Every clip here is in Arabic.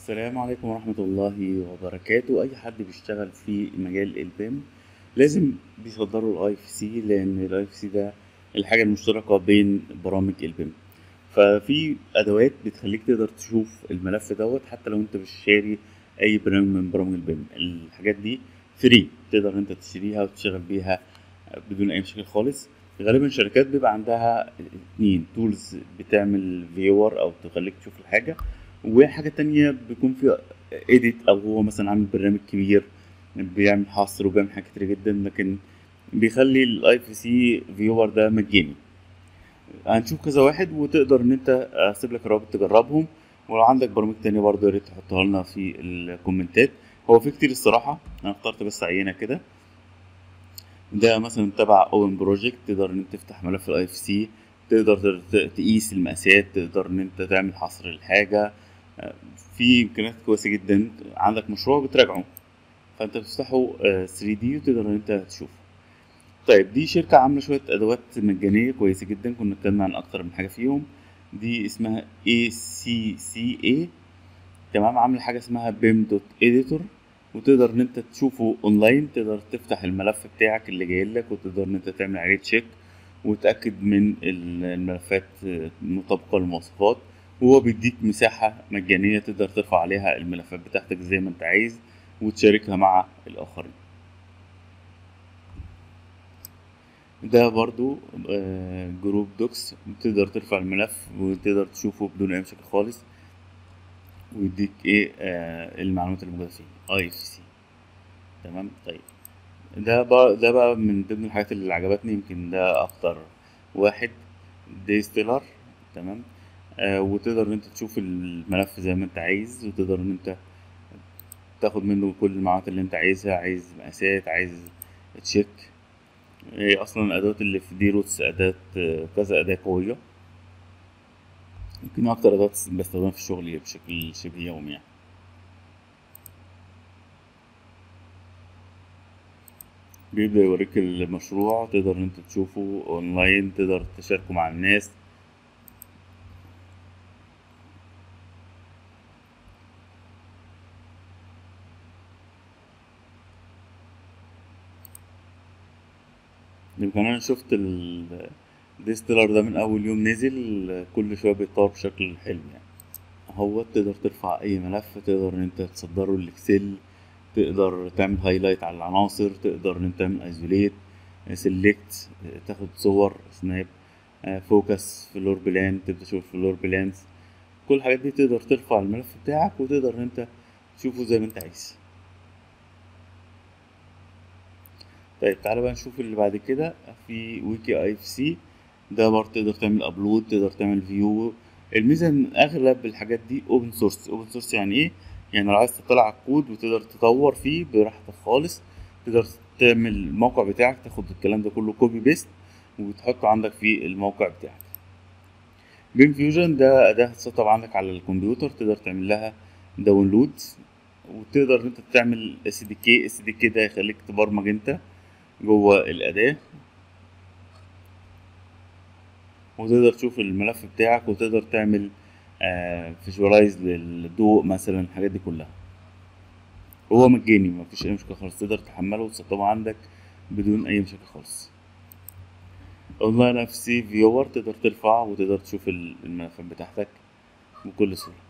السلام عليكم ورحمة الله وبركاته. أي حد بيشتغل في مجال البيم لازم بيصدروا الاي اف سي، لأن الاي اف سي ده الحاجة المشتركة بين برامج البيم. ففي أدوات بتخليك تقدر تشوف الملف دوت حتى لو أنت مش شاري أي برنامج من برامج البيم. الحاجات دي فري، تقدر أنت تشتريها وتشتغل بيها بدون أي مشاكل خالص. غالبا الشركات بيبقى عندها اتنين تولز بتعمل فيور أو تخليك تشوف الحاجة، وحاجة تانية بيكون فيها ايديت، او هو مثلا عامل برنامج كبير بيعمل حصر وبيعمل حاجات كتير جدا، لكن بيخلي الاي اف سي فيور ده مجاني. هنشوف كذا واحد وتقدر ان انت اسيب لك رابط تجربهم، ولو عندك برامج تانية برضه يا ريت تحطها لنا في الكومنتات. هو في كتير الصراحة، انا اخترت بس عينة كده. ده مثلا تبع اوبن بروجكت، تقدر ان انت تفتح ملف الاي اف سي، تقدر تقيس المقاسات، تقدر ان انت تعمل حصر الحاجة. في امكانيات كويسة جدا. عندك مشروع بتراجعه فانت بتفتحه 3D وتقدر ان انت تشوفه. طيب دي شركة عاملة شوية ادوات مجانية كويسة جدا، كنا اتكلمنا عن اكتر من حاجة فيهم. دي اسمها ACCA، تمام. عامل حاجة اسمها بيم دوت اديتور، وتقدر ان انت تشوفه اونلاين، تقدر تفتح الملف بتاعك اللي جاي لك وتقدر ان انت تعمل عليه تشيك وتأكد من الملفات مطابقة للمواصفات. وهو بيديك مساحة مجانية تقدر ترفع عليها الملفات بتاعتك زي ما انت عايز وتشاركها مع الآخرين. ده برضو جروب دوكس، تقدر ترفع الملف وتقدر تشوفه بدون أي مشاكل خالص، ويديك ايه المعلومات اللي موجودة فيه اي اف سي. تمام. طيب ده بقى من ضمن الحاجات اللي عجبتني، يمكن ده اكتر واحد. دي ستيلر، تمام. وتقدر ان انت تشوف الملف زي ما انت عايز، وتقدر ان انت تاخد منه كل المعلومات اللي انت عايزها، عايز مقاسات، عايز تشيك. هي اصلا الادوات اللي في دي روتس اداة كذا اداة قوية، يمكن اكتر ادوات بستخدمها في الشغل بشكل شبه يومي يعني. بيبدأ يوريك المشروع، تقدر ان انت تشوفه اونلاين، تقدر تشاركه مع الناس. يمكن انا شفت الديستلر ده من اول يوم نزل، كل شويه بيتطور بشكل حلو يعني. هو تقدر ترفع اي ملف، تقدر ان انت تصدره الاكسل، تقدر تعمل هايلايت على العناصر، تقدر ان انت تعمل ايزوليت، سيلكت، تاخد صور سناب، فوكس، فلور بلان، تبدا تشوف فلور بلانز. كل الحاجات دي تقدر ترفع الملف بتاعك وتقدر ان انت تشوفه زي ما انت عايز. طيب تعالى بقى نشوف اللي بعد كده. في ويكي اي اف سي، ده برضه تقدر تعمل ابلود، تقدر تعمل فيو. الميزه ان اغلب الحاجات دي اوبن سورس. اوبن سورس يعني ايه؟ يعني لو عايز تطلع على الكود وتقدر تطور فيه براحتك خالص، تقدر تعمل الموقع بتاعك، تاخد الكلام ده كله كوبي بيست وتحطه عندك في الموقع بتاعك. بيم فيوجن ده اداة هتسطب عندك على الكمبيوتر، تقدر تعمل لها داونلود، وتقدر انت تعمل اس دي كي. اس دي كي ده يخليك تبرمج انت جوه الاداة، وتقدر تشوف الملف بتاعك وتقدر تعمل فيجوالايز للضوء مثلا، الحاجات دي كلها. هو مجاني مفيش اي مشكله خالص، تقدر تحمله وتسطبه عندك بدون اي مشاكل خالص. اونلاين اف سي فيور، تقدر ترفع وتقدر تشوف الملفات بتاعتك بكل سهوله.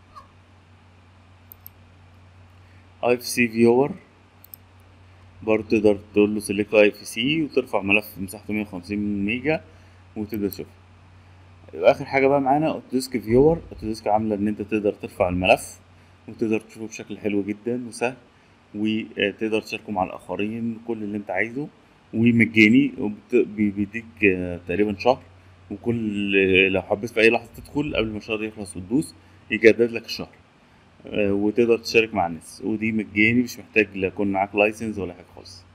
اي اف سي فيور برضه تقدر تقول له سيلكت اي اف سي وترفع ملف مساحته 150 ميجا وتقدر تشوفه. اخر حاجه بقى معانا اوتوديسك فيور. اوتوديسك عامله ان انت تقدر ترفع الملف وتقدر تشوفه بشكل حلو جدا وسهل، وتقدر تشاركه مع الاخرين كل اللي انت عايزه، ومجاني، بيديك تقريبا شهر. وكل لو حبيت في اي لحظه تدخل قبل ما الشهر يخلص وتدوس يجدد لك الشهر. وتقدر تشارك مع الناس، ودي مجاني، مش محتاج لا يكون معاك لايسنس ولا حاجه خالص.